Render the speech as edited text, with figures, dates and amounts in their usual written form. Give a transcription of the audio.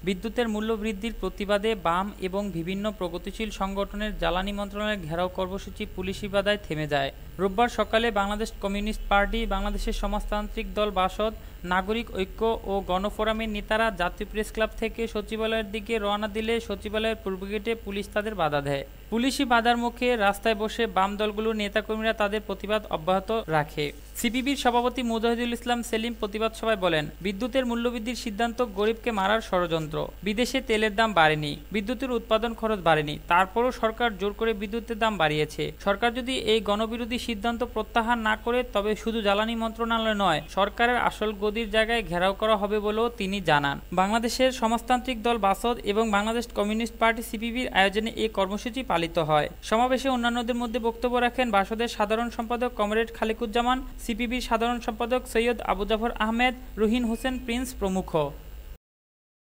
বিদ্যুতের মূল্য বৃদ্ধির প্রতিবাদে বাম এবং বিভিন্ন প্রগতিশীল সংগঠনের জ্বালানি মন্ত্রণালয়ের ঘেরাও কর্মসূচি পুলিশি বাধায় থেমে যায়। রোববার সকালে বাংলাদেশ কমিউনিস্ট পার্টি, বাংলাদেশের সমাজতান্ত্রিক দল বাসদ, নাগরিক ঐক্য ও গণফোরামের নেতারা জাতীয় প্রেস ক্লাব থেকে সচিবালয়ের দিকে রওনা দিলে সচিবালয়ের পূর্ব গেটে পুলিশ তাদের বাধা দেয়। পুলিশি বাধার মুখে রাস্তায় বসে বাম দলগুলোর নেতাকর্মীরা তাদের প্রতিবাদ অব্যাহত রাখে। সিপিবির সভাপতি মুজাহিদুল ইসলাম সেলিম প্রতিবাদ সভায় বলেন, বিদ্যুতের মূল্যবৃদ্ধির সিদ্ধান্ত গরিবকে মারার ষড়যন্ত্র। বিদেশে তেলের দাম বাড়েনি, বিদ্যুতের উৎপাদন খরচ বাড়েনি, তারপরও সরকার জোর করে বিদ্যুতের দাম বাড়িয়েছে। সরকার যদি এই গণবিরোধী সিদ্ধান্ত প্রত্যাহার না করে তবে শুধু জ্বালানি মন্ত্রণালয় নয়, সরকারের আসল গদির জায়গায় ঘেরাও করা হবে বলেও তিনি জানান। বাংলাদেশের সমাজতান্ত্রিক দল বাসদ এবং বাংলাদেশ কমিউনিস্ট পার্টি সিপিবির আয়োজনে এই কর্মসূচি পালিত হয়। সমাবেশে অন্যান্যদের মধ্যে বক্তব্য রাখেন বাসদের সাধারণ সম্পাদক কমরেড খালিকুজ্জামান, সিপিবির সাধারণ সম্পাদক সৈয়দ আবু জাফর আহমেদ, রুহিন হোসেন প্রিন্স প্রমুখ।